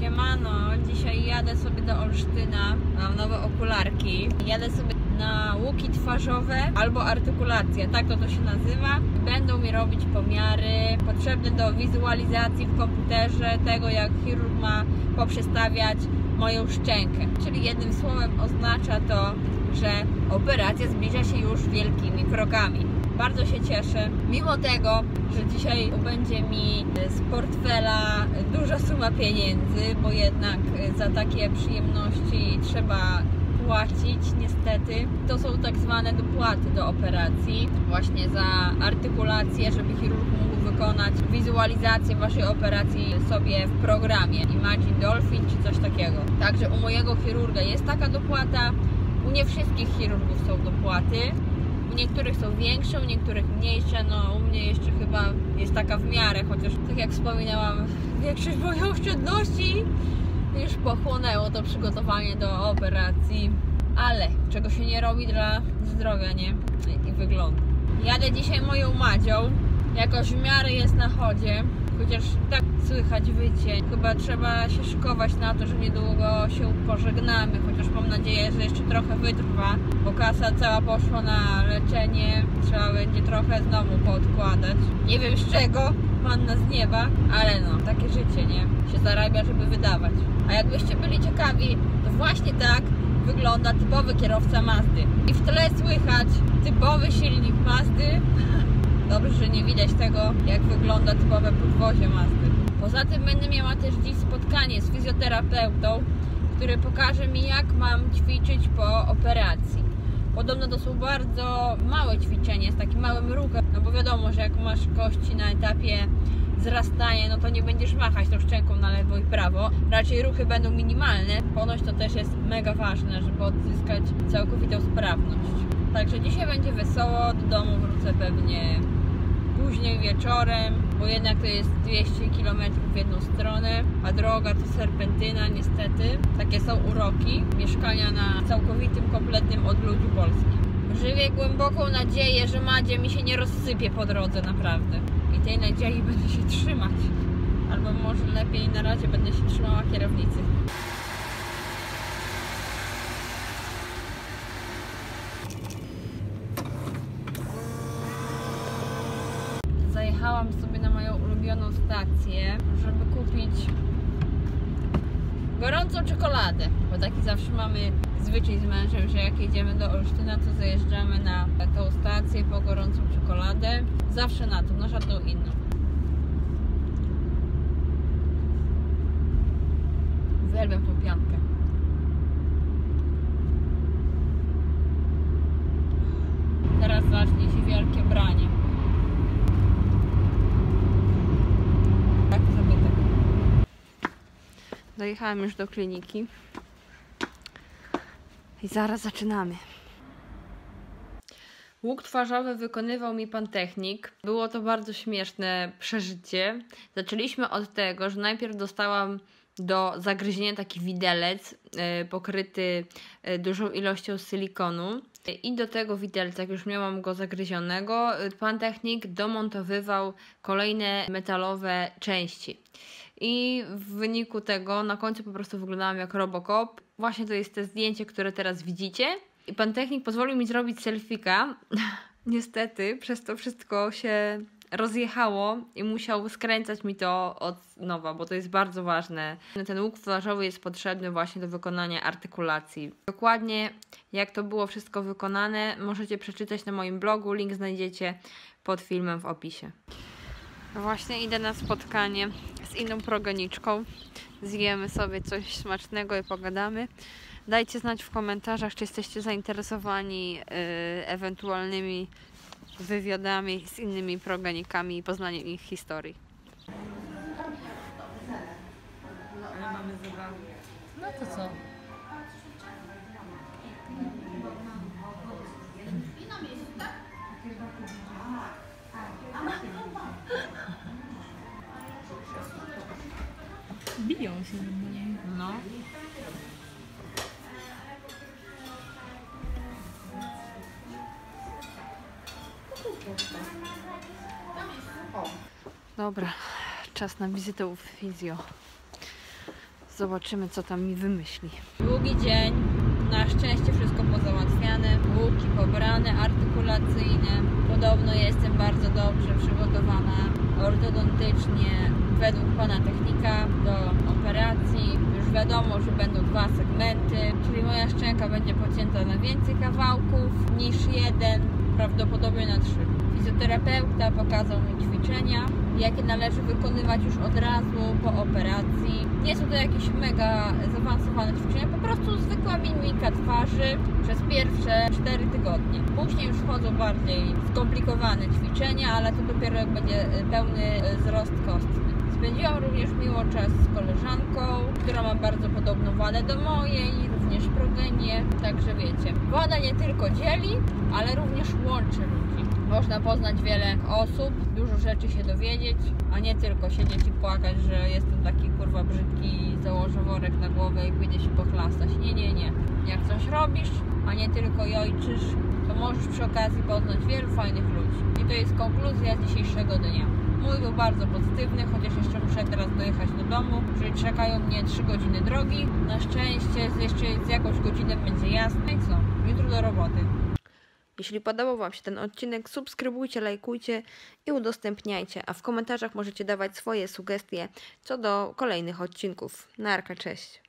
Siemano, dzisiaj jadę sobie do Olsztyna, mam nowe okularki. Jadę sobie na łuki twarzowe albo artykulację, tak to się nazywa. Będą mi robić pomiary potrzebne do wizualizacji w komputerze tego, jak chirurg ma poprzestawiać moją szczękę. Czyli jednym słowem oznacza to, że operacja zbliża się już wielkimi krokami. Bardzo się cieszę, mimo tego, że dzisiaj będzie mi z portfela duża suma pieniędzy, bo jednak za takie przyjemności trzeba płacić niestety. To są tak zwane dopłaty do operacji, właśnie za artykulację, żeby chirurg mógł wykonać wizualizację waszej operacji sobie w programie Imagine Dolphin czy coś takiego. Także u mojego chirurga jest taka dopłata, u nie wszystkich chirurgów są dopłaty. U niektórych są większe, u niektórych mniejsze, no u mnie jeszcze chyba jest taka w miarę, chociaż tak jak wspominałam, większość moich oszczędności już pochłonęło to przygotowanie do operacji, ale czego się nie robi dla zdrowia, nie? I wyglądu. Jadę dzisiaj moją Madzią, jakoś w miarę jest na chodzie, chociaż tak słychać wycie. Chyba trzeba się szykować na to, że niedługo się pożegnamy, chociaż mam nadzieję, że jeszcze trochę wytrwa, bo kasa cała poszła na leczenie, trzeba będzie trochę znowu poodkładać. Nie wiem z czego, manna z nieba, ale no, takie życie, nie? Się zarabia, żeby wydawać. A jakbyście byli ciekawi, to właśnie tak wygląda typowy kierowca Mazdy. I w tle słychać typowy silnik Mazdy. Dobrze, że nie widać tego, jak wygląda typowe podwozie Mazdy. Poza tym będę miała też dziś spotkanie z fizjoterapeutą, który pokaże mi, jak mam ćwiczyć po operacji. Podobno to są bardzo małe ćwiczenie, z takim małym ruchem, no bo wiadomo, że jak masz kości na etapie wzrastania, no to nie będziesz machać tą szczęką na lewo i prawo. Raczej ruchy będą minimalne. Ponoć to też jest mega ważne, żeby odzyskać całkowitą sprawność. Także dzisiaj będzie wesoło, do domu wrócę pewnie później wieczorem, bo jednak to jest 200 km w jedną stronę, a droga to serpentyna niestety. Takie są uroki mieszkania na całkowitym, kompletnym odludziu Polski. Żywię głęboką nadzieję, że Madzie mi się nie rozsypie po drodze naprawdę. I tej nadziei będę się trzymać. Albo może lepiej na razie będę się trzymała kierownicy. Zajechałam sobie na moją ulubioną stację, żeby kupić gorącą czekoladę, bo taki zawsze mamy zwyczaj z mężem, że jak jedziemy do Olsztyna, to zajeżdżamy na tą stację po gorącą czekoladę. Zawsze na to, na żadną inną. Uwielbiam tą piankę. Teraz zacznie się wielkie branie. Dojechałam już do kliniki i zaraz zaczynamy. Łuk twarzowy wykonywał mi pan technik. Było to bardzo śmieszne przeżycie. Zaczęliśmy od tego, że najpierw dostałam do zagryzienia taki widelec pokryty dużą ilością silikonu. I do tego widelca, jak już miałam go zagryzionego, pan technik domontowywał kolejne metalowe części. I w wyniku tego na końcu po prostu wyglądałam jak Robocop. Właśnie to jest to zdjęcie, które teraz widzicie. I pan technik pozwolił mi zrobić selfika. Niestety przez to wszystko się rozjechało i musiał skręcać mi to od nowa, bo to jest bardzo ważne. Ten łuk twarzowy jest potrzebny właśnie do wykonania artykulacji. Dokładnie jak to było wszystko wykonane możecie przeczytać na moim blogu. Link znajdziecie pod filmem w opisie. Właśnie idę na spotkanie z inną progeniczką. Zjemy sobie coś smacznego i pogadamy. Dajcie znać w komentarzach, czy jesteście zainteresowani ewentualnymi wywiadami z innymi progenikami i poznaniem ich historii. Ale mamy zabawę. No to co? Biją się normalnie. No. Dobra, czas na wizytę u fizjo. Zobaczymy, co tam mi wymyśli. Długi dzień. Na szczęście wszystko pozałatwiane. Łuki pobrane, artykulacyjne. Podobno jestem bardzo dobrze przygotowana ortodontycznie według pana technika do operacji. Już wiadomo, że będą 2 segmenty, czyli moja szczęka będzie pocięta na więcej kawałków niż jeden, prawdopodobnie na 3. Fizjoterapeuta pokazał mi ćwiczenia, jakie należy wykonywać już od razu po operacji. Nie są to jakieś mega zaawansowane ćwiczenia, po prostu zwykła mimika twarzy przez pierwsze 4 tygodnie. Później już wchodzą bardziej skomplikowane ćwiczenia, ale to dopiero jak będzie pełny wzrost kostny. Spędziłam również miło czas z koleżanką, która ma bardzo podobną wadę do mojej, również progenię, także wiecie. Wada nie tylko dzieli, ale również łączy ludzi. Można poznać wiele osób, dużo rzeczy się dowiedzieć, a nie tylko siedzieć i płakać, że jestem taki kurwa brzydki, założę worek na głowę i pójdę się pochlastać. Nie. Jak coś robisz, a nie tylko jojczysz, to możesz przy okazji poznać wielu fajnych ludzi. I to jest konkluzja dzisiejszego dnia. Mój był bardzo pozytywny, chociaż jeszcze muszę teraz dojechać do domu, czyli czekają mnie 3 godziny drogi. Na szczęście jeszcze z jakąś godzinę będzie jasno i co? Jutro do roboty. Jeśli podobał Wam się ten odcinek, subskrybujcie, lajkujcie i udostępniajcie, a w komentarzach możecie dawać swoje sugestie co do kolejnych odcinków. Narka, cześć!